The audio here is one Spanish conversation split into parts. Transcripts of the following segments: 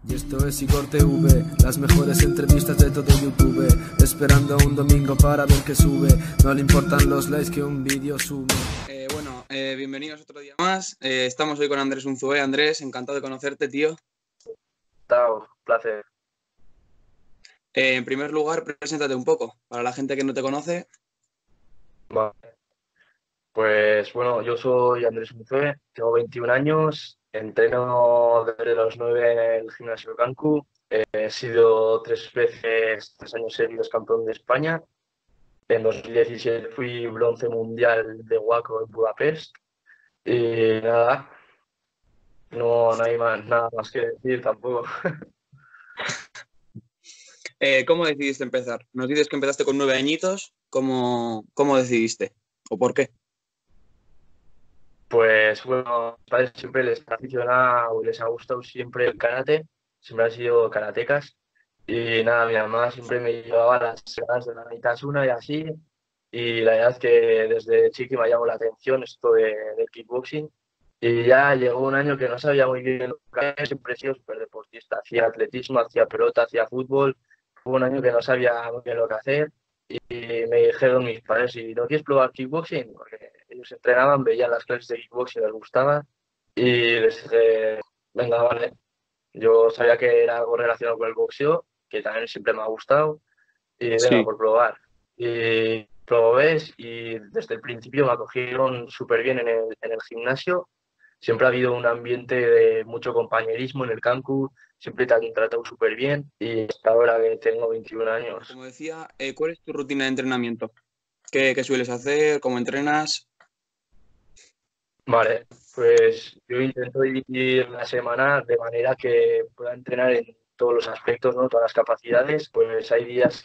Y esto es Igor TV, las mejores entrevistas de todo YouTube. Esperando un domingo para ver qué sube. No le importan los likes que un vídeo sube. Bienvenidos otro día más. Estamos hoy con Andrés Unzué. Andrés, encantado de conocerte, tío. Tao, placer. En primer lugar, preséntate un poco, para la gente que no te conoce. Vale. Pues bueno, yo soy Andrés Mucé, tengo 21 años, entreno desde los 9 en el gimnasio Cancu. He sido 3 años seguidos campeón de España. En 2017 fui bronce mundial de Waco en Budapest. Y nada, no hay nada más que decir tampoco. ¿Cómo decidiste empezar? Nos dices que empezaste con 9 añitos. ¿Cómo decidiste? ¿O por qué? Pues bueno, a mis padres siempre les ha aficionado, les ha gustado siempre el karate, siempre han sido karatecas. Y nada, mi mamá siempre me llevaba a las clases de la Naitasuna y así. Y la verdad es que desde chiqui me ha llamado la atención esto del kickboxing. Y ya llegó un año que no sabía muy bien lo que hacía, siempre he sido súper deportista. Hacía atletismo, hacía pelota, hacía fútbol. Hubo un año que no sabía muy bien lo que hacer. Y me dijeron mis padres, si no quieres probar kickboxing, porque ellos entrenaban, veían las clases de kickboxing, les gustaba. Y les dije, venga, vale. Yo sabía que era algo relacionado con el boxeo, que también siempre me ha gustado, y venga, Sí. por probar. Y probé y desde el principio me acogieron súper bien en el gimnasio. Siempre ha habido un ambiente de mucho compañerismo en el campus, siempre te han tratado súper bien y hasta ahora que tengo 21 años. Como decía, ¿cuál es tu rutina de entrenamiento? ¿Qué sueles hacer? ¿Cómo entrenas? Vale, pues yo intento dividir la semana de manera que pueda entrenar en todos los aspectos, ¿no? Todas las capacidades. Pues hay días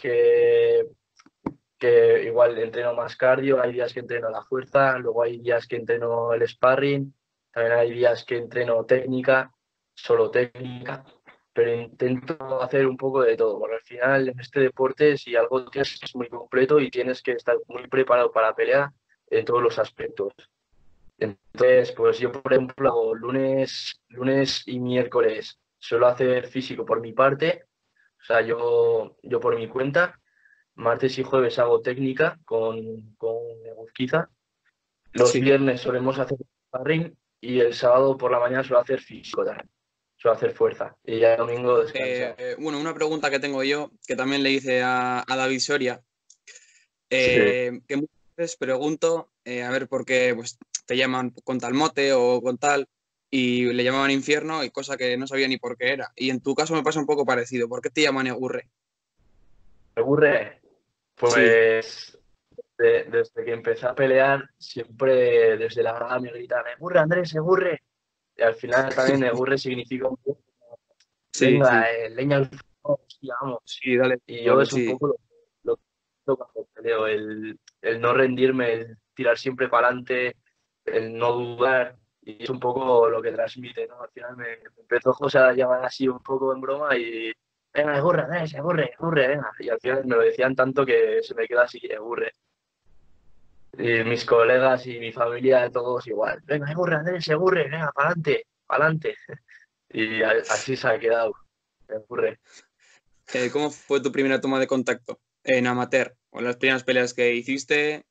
que igual entreno más cardio, hay días que entreno la fuerza, luego hay días que entreno el sparring, también hay días que entreno técnica, solo técnica, pero intento hacer un poco de todo, porque al final en este deporte si algo tienes es muy completo y tienes que estar muy preparado para pelear en todos los aspectos. Entonces, pues yo, por ejemplo, hago lunes y miércoles suelo hacer físico por mi parte, o sea, yo por mi cuenta. Martes y jueves hago técnica con Eguzquiza. Los Sí. viernes solemos hacer sparring y el sábado por la mañana suelo hacer físico también. Suelo hacer fuerza. Y ya el domingo descansar. Una pregunta que tengo yo, que también le hice a David Soria, Sí. que muchas veces pregunto, a ver por qué pues, te llaman con tal mote o con tal, y le llamaban infierno y cosa que no sabía ni por qué era. Y en tu caso me pasa un poco parecido. ¿Por qué te llaman Egurre? ¿Me ocurre? Sí. Pues desde que empecé a pelear, siempre desde la grada me gritan, Egurre, Andrés, Egurre. Y al final también Egurre significa un poco, Sí, venga, sí. leña al fuego, hostia, vamos. Sí, dale. Y yo Vale, es un sí. poco lo que hago cuando peleo, el no rendirme, el tirar siempre para adelante, el no dudar, y es un poco lo que transmite, ¿no? Al final me empezó José a llamar así un poco en broma y venga, Egurre, Egurre, Egurre, venga. Y al final me lo decían tanto que se me queda así, Egurre. Y mis colegas y mi familia, todos igual, venga, Egurre, Andrés, Egurre, venga, para adelante, para adelante. Y así se ha quedado, Egurre. ¿Cómo fue tu primera toma de contacto en amateur? ¿O las primeras peleas que hiciste?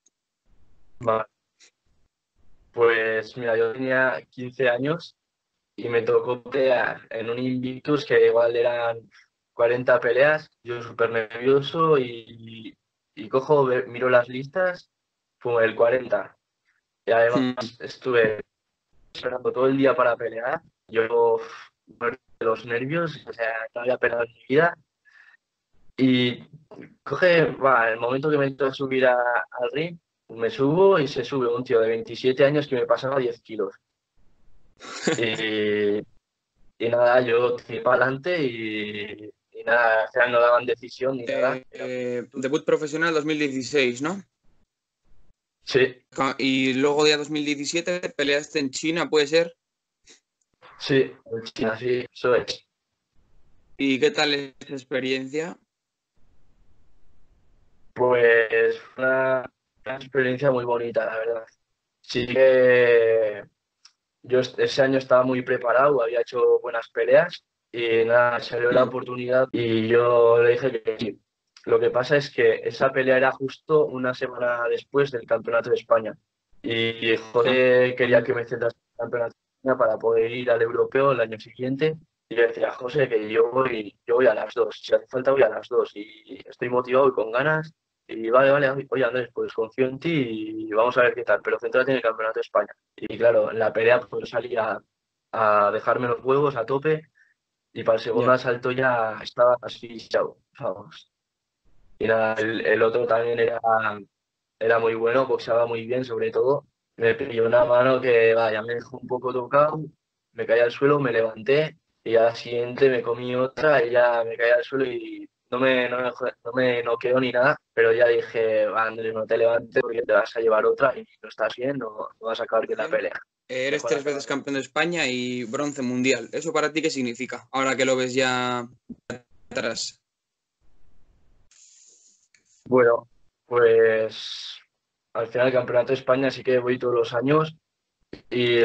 Pues mira, yo tenía 15 años y me tocó pelear en un Invictus que igual eran 40 peleas. Yo súper nervioso y cojo, miro las listas, fue el 40. Y además Mm. estuve esperando todo el día para pelear. Yo muerto de los nervios, o sea, no había peleado en mi vida. Y el momento que me toca subir al ring, me subo y se sube un tío de 27 años que me pasaba 10 kilos. Y, y nada, yo tiré para adelante y nada, al final no daban decisión ni nada. Debut profesional 2016, ¿no? Sí, Y luego ya 2017 peleaste en China, ¿puede ser? sí, sí, eso es. ¿Y qué tal esa experiencia? Pues fue una experiencia muy bonita, la verdad. Sí que yo ese año estaba muy preparado, había hecho buenas peleas y nada, salió la oportunidad y yo le dije que sí. Lo que pasa es que esa pelea era justo una semana después del Campeonato de España y José quería que me centrase en el Campeonato de España para poder ir al Europeo el año siguiente. Y le decía a José que yo voy a las dos, si hace falta voy a las dos y estoy motivado y con ganas. Y vale, oye Andrés, pues confío en ti y vamos a ver qué tal, pero céntrate en el Campeonato de España. Y claro, en la pelea pues salí a dejarme los huevos a tope y para el segundo Ya. asalto ya estaba asfixiado, vamos. Y nada, el otro también era muy bueno, boxeaba muy bien sobre todo. Me pilló una mano que vaya, me dejó un poco tocado, me caí al suelo, me levanté y al siguiente me comí otra y ya me caí al suelo y no me noqueó ni nada, pero ya dije, "Va, Andrés, no te levantes porque te vas a llevar otra y no estás bien, no vas a acabar bien la pelea. Eres Mejor 3 veces acabar". campeón de España y bronce mundial. ¿Eso para ti qué significa? Ahora que lo ves ya atrás. Bueno, pues al final el Campeonato de España sí que voy todos los años y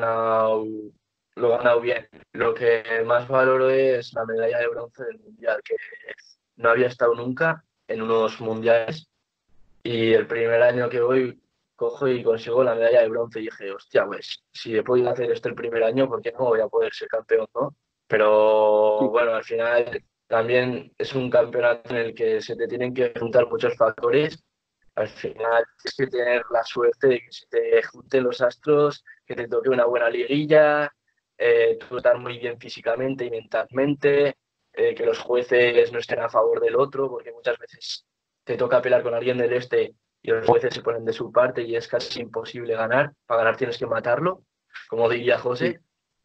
lo he ganado bien. Lo que más valoro es la medalla de bronce del Mundial, que no había estado nunca en unos mundiales y el primer año que voy cojo y consigo la medalla de bronce y dije, hostia, pues si he podido hacer esto el primer año, ¿por qué no voy a poder ser campeón, no? Pero bueno, al final también es un campeonato en el que se te tienen que juntar muchos factores. Al final tienes que tener la suerte de que se te junten los astros, que te toque una buena liguilla, tú estar muy bien físicamente y mentalmente, que los jueces no estén a favor del otro, porque muchas veces te toca pelear con alguien del este y los jueces se ponen de su parte y es casi imposible ganar. Para ganar tienes que matarlo, como diría Sí. José,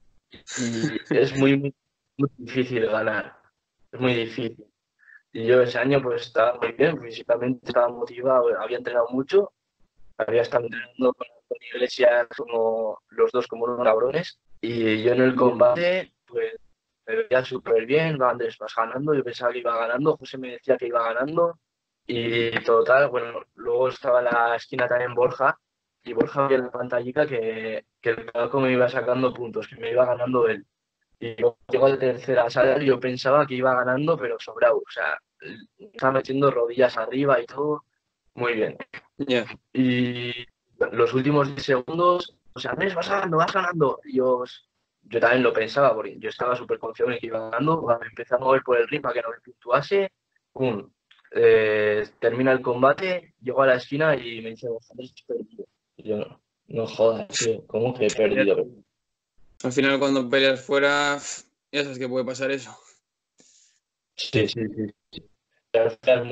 y es muy difícil ganar, es muy difícil. Y yo ese año pues estaba muy bien, físicamente estaba motivado, había entrenado mucho, había estado entrenando con Iglesias como los dos como unos cabrones, y yo en el combate pues me veía súper bien, va Andrés, vas ganando, yo pensaba que iba ganando, José me decía que iba ganando, y total, bueno, luego estaba en la esquina también Borja, y Borja veía en la pantallita que el polaco me iba sacando puntos, que me iba ganando él. Y yo llego al tercera sala y yo pensaba que iba ganando, pero sobrado. O sea, estaba metiendo rodillas arriba y todo. Muy bien. Ya. Y los últimos 10 segundos, o sea, Andrés, vas ganando, vas ganando. Y yo también lo pensaba, porque yo estaba súper confiado en que iba ganando. Me empecé a mover por el ring para que no me puntuase. Pum. Termina el combate, llego a la esquina y me dice, Andrés, has perdido. Y yo, no, no jodas, tío, ¿cómo que he perdido? Al final cuando peleas fuera, ya sabes que puede pasar eso. Sí, sí, sí. Al final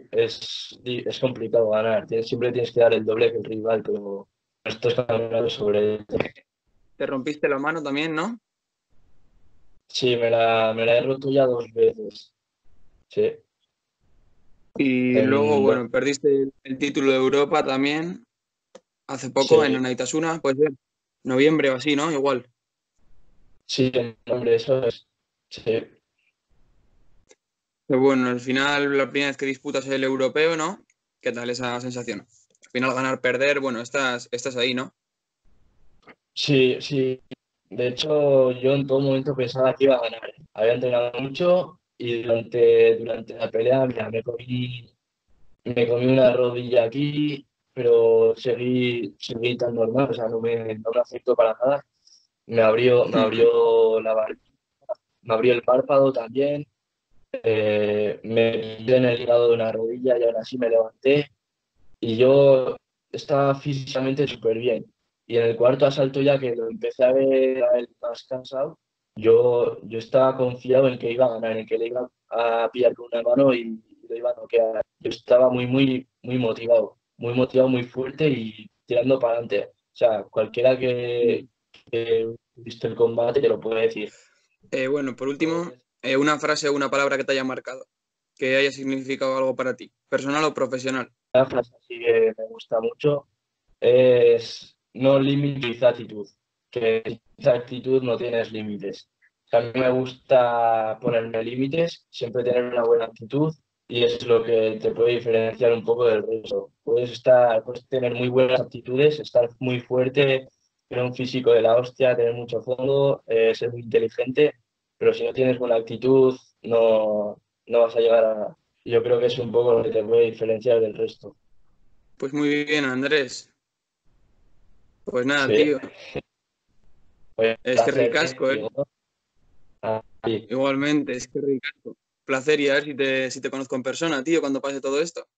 es complicado ganar. Siempre tienes que dar el doble que el rival, pero esto es campeonato sobre... Te rompiste la mano también, ¿no? Sí, me la he roto ya 2 veces. Sí. Y luego, En, bueno, bueno, perdiste el título de Europa también hace poco en sí, Anaitasuna, puede ser noviembre o así, ¿no? Igual. sí, hombre, eso es. Sí, Pero bueno, al final, la primera vez que disputas el europeo, ¿no? ¿Qué tal esa sensación? Al final, ganar, perder, bueno, estás ahí, ¿no? sí, sí. De hecho, yo en todo momento pensaba que iba a ganar. Había entrenado mucho y durante la pelea, mira, me comí una rodilla aquí, pero seguí tan normal, o sea, no me afectó para nada. Me abrió me abrió el párpado también, me pillé en el hígado de una rodilla y aún así me levanté y yo estaba físicamente súper bien. Y en el cuarto asalto ya que lo empecé a ver más cansado, yo estaba confiado en que iba a ganar, en que le iba a pillar con una mano y lo iba a noquear. Yo estaba muy motivado, muy fuerte y tirando para adelante. O sea, cualquiera que viste el combate te lo puede decir. Bueno, por último, Entonces, una frase o una palabra que te haya marcado, que haya significado algo para ti, personal o profesional. una frase así que me gusta mucho es no limit with attitude, que sin actitud no tienes límites. O sea, a mí me gusta ponerme límites, siempre tener una buena actitud y es lo que te puede diferenciar un poco del resto. Puedes tener muy buenas actitudes, estar muy fuerte, tener un físico de la hostia, tener mucho fondo, ser muy inteligente, pero si no tienes buena actitud, no vas a llegar a... Yo creo que es un poco lo que te puede diferenciar del resto. Pues muy bien, Andrés. Pues nada, Sí, tío. fue un Es que placer, ricasco, ¿eh? Diego. Ah, sí. Igualmente, es que ricasco. Placer y a ver si te conozco en persona, tío, cuando pase todo esto.